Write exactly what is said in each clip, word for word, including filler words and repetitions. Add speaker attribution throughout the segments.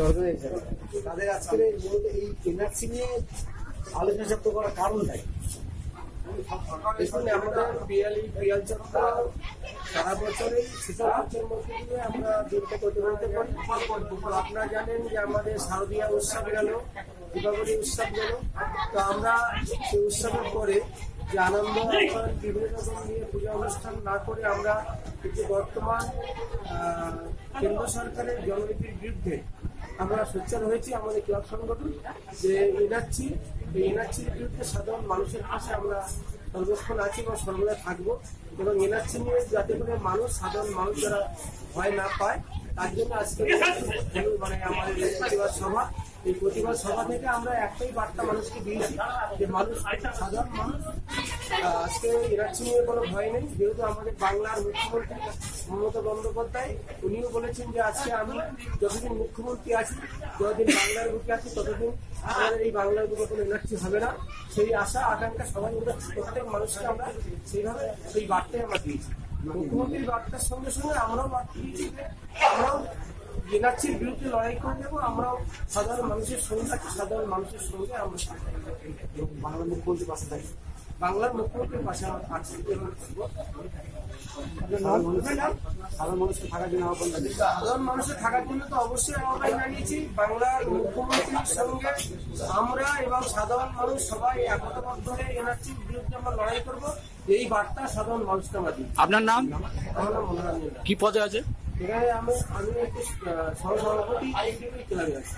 Speaker 1: Organiser তাদের আজকের এই এনআরসি নিয়ে আলোচনা চক্র করার কারণটাই আমাদের পিয়ালি পিয়াল চক্র সারা বছরই শীতল উৎসবের মধ্যে দিয়ে আমরা দিনটা প্রতিপালিত করি। আপনারা জানেন যে আমাদের শারদীয়া উৎসব গেল, দীপাবলি উৎসব গেল, তো আমরা সেই উৎসবের পরে যে আনন্দ বিভিন্ন রকম নিয়ে পূজা অনুষ্ঠান না করে আমরা কিন্তু বর্তমান কেন্দ্র সরকারের জননীতির বিরুদ্ধে আমরা সোচ্চার হয়েছি। আমাদের ক্লাব সংগঠন যে এনআরসি এই এনআরসির বিরুদ্ধে সাধারণ মানুষের পাশে আমরা সর্বক্ষণ আছি এবং সর্বদা থাকবো, এবং এনআরসি নিয়ে যাতে করে মানুষ সাধারণ মানুষ যারা ভয় না পায় তার জন্য আজকে মানে আমাদের প্রতিবাদ সভা। এই প্রতিবাদ সভা থেকে আমরা একটাই বার্তা মানুষকে দিয়েছি যে মানুষ সাধারণ মানুষ আজকে এনআরসি নিয়ে কোনো ভয় নেই। যেহেতু আমাদের বাংলার মুখ্যমন্ত্রী মমতা বন্দ্যোপাধ্যায় উনিও বলেছেন যে আজকে আমি যতদিন মুখ্যমন্ত্রী আছি, যতদিন বাংলার বুকে আছি, ততদিন আমাদের এই বাংলার বুকে কোনো এনআরসি হবে না। সেই আশা আকাঙ্ক্ষা সবাই আমরা প্রত্যেক মানুষকে আমরা সেইভাবে সেই বার্তায় আমরা দিয়েছি। মুখ্যমন্ত্রীর বার্তার সঙ্গে সঙ্গে আমরাও বার্তা দিয়েছি যে আমরাও এনআরসির বিরুদ্ধে লড়াই করে দেবো। আমরাও সাধারণ মানুষের সঙ্গে থাকি, সাধারণ মানুষের সঙ্গে আমরা বাংলার মুখ্যমন্ত্রীর পাশে থাকি, বাংলার মুখ্যমন্ত্রীর পাশে আছি এবং থাকবো। সাধারণ মানুষের থাকার জন্য সাধারণ মানুষের থাকার জন্য তো অবশ্যই আহ্বান জানিয়েছি। বাংলার মুখ্যমন্ত্রীর সঙ্গে আমরা এবং সাধারণ মানুষ সবাই একতাবদ্ধ হয়ে এনআরসির বিরুদ্ধে আমরা লড়াই করবো, এই বার্তা সাধারণ মানুষকে আমরা দিই।
Speaker 2: আপনার নাম?
Speaker 1: আমার নাম মনোরঞ্জন। কি
Speaker 2: পদে আছে
Speaker 1: এখানে? আমি আমি একটু সহসভাপতি ক্লাবে আছি।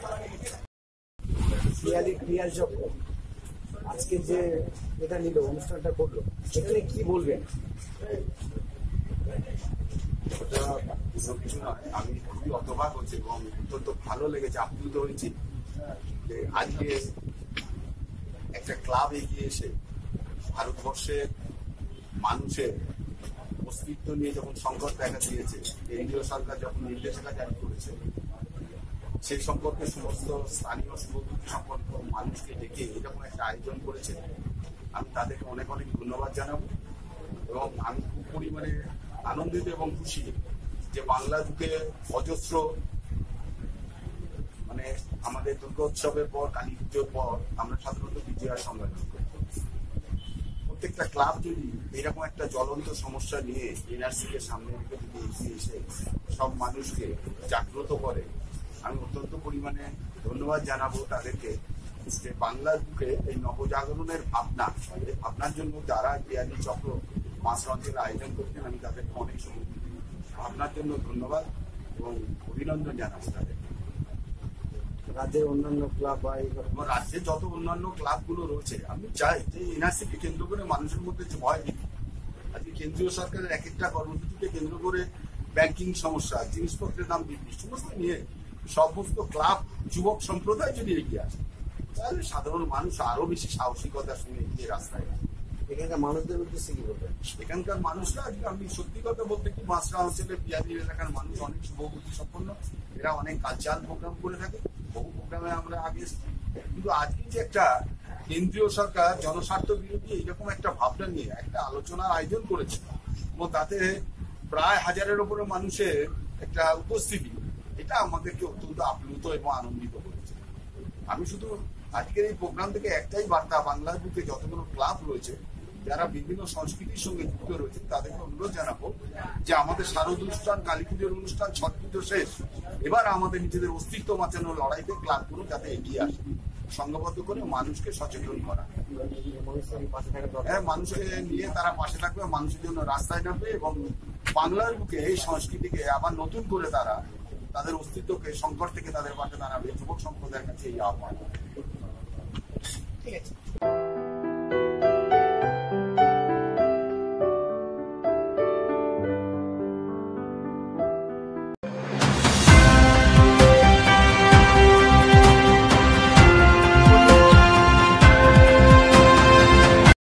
Speaker 1: পিয়ালি পিয়াল চক্র আজকে যে এটা নিল, অনুষ্ঠানটা করলো, এখানে কি বলবেন?
Speaker 3: কিছু নয়, আমি খুবই অতবাক হচ্ছি এবং অত্যন্ত ভালো লেগেছে, আপ্লুত হয়েছি যে আজকে একটা ক্লাব এগিয়ে এসে ভারতবর্ষের মানুষের অস্তিত্ব নিয়ে যখন সংকট দেখা দিয়েছে, কেন্দ্রীয় সরকার যখন নির্দেশিকা জারি করেছে, সেই সম্পর্কে সমস্ত স্থানীয় শুভবুদ্ধি সম্পর্ক মানুষকে ডেকে এরকম একটা আয়োজন করেছে। আমি তাদেরকে অনেক অনেক ধন্যবাদ জানাবো এবং আমি খুব পরিমাণে আনন্দিত এবং খুশি যে বাংলা বুকে অজস্র মানে আমাদের দুর্গোৎসবের পর, কালী পুজোর পর আমরা সাধারণত বিজয়া সম্মেলন করি। প্রত্যেকটা ক্লাব যদি এরকম একটা জ্বলন্ত সমস্যা নিয়ে এনআরসি কে সামনে রেখে যদি এগিয়ে এসে সব মানুষকে জাগ্রত করে, আমি অত্যন্ত পরিমাণে ধন্যবাদ জানাবো তাদেরকে যে বাংলার বুকে এই নবজাগরণের ভাবনা, এই ভাবনার জন্য যারা পিয়ালি চক্র মাস অঞ্চলে আয়োজন করছেন, আমি তাদেরকে অনেক সময় ভাবনার জন্য ধন্যবাদ এবং অভিনন্দন জানাবো তাদের।
Speaker 1: রাজ্যের অন্যান্য ক্লাব বা
Speaker 3: রাজ্যে যত অন্যান্য ক্লাবগুলো রয়েছে, আমি চাই যে এনআরসিকে কেন্দ্র করে মানুষের মধ্যে যে ভয় দিই, আজকে কেন্দ্রীয় সরকারের এক একটা কর্মসূচিকে কেন্দ্র করে ব্যাংকিং সমস্যা, জিনিসপত্রের দাম বৃদ্ধি সমস্ত নিয়ে সমস্ত ক্লাব যুবক সম্প্রদায় যদি এগিয়ে আসে, তাহলে সাধারণ মানুষ আরো বেশি সাহসিকতার সঙ্গে এগিয়ে রাস্তায় আসে।
Speaker 1: এখানকার মানুষদের উদ্দেশ্যে কি বলবেন?
Speaker 3: এখানকার মানুষরা আজকে আমি সত্যি কথা বলতে কি মাসরা অঞ্চলের পিয়ালি এলাকার মানুষ অনেক শুভবুদ্ধি সম্পন্ন, এরা অনেক কালচারাল প্রোগ্রাম করে থাকে, বহু প্রোগ্রামে আমরা আগে, কিন্তু আজকে যে একটা কেন্দ্রীয় সরকার জনস্বার্থ বিরোধী এইরকম একটা ভাবনা নিয়ে একটা আলোচনার আয়োজন করেছে এবং তাতে প্রায় হাজারের উপরে মানুষের একটা উপস্থিতি, এটা আমাদেরকে অত্যন্ত আপ্লুত এবং আনন্দিত করেছে। আমি শুধু আজকের এই প্রোগ্রাম থেকে একটাই বার্তা বাংলার বুকে যতগুলো ক্লাব রয়েছে, যারা বিভিন্ন সংস্কৃতির সঙ্গে যুক্ত রয়েছে, তাদেরকে অনুরোধ জানাবো যে আমাদের শারদ অনুষ্ঠান, কালী পুজোর অনুষ্ঠান, ছট পুজো শেষ, এবার আমাদের নিজেদের অস্তিত্ব বাঁচানোর লড়াইতে ক্লাবগুলো যাতে এগিয়ে আসে, সংঘবদ্ধ করে মানুষকে সচেতন করা। হ্যাঁ, মানুষকে নিয়ে তারা পাশে থাকবে, মানুষের জন্য রাস্তায় নামবে এবং বাংলার বুকে এই সংস্কৃতিকে আবার নতুন করে তারা তাদের অস্তিত্বকে সংকট থেকে তাদের পাশে দাঁড়াবে। যুবক সম্প্রদায়ের কাছে এই আহ্বান।
Speaker 1: ঠিক আছে।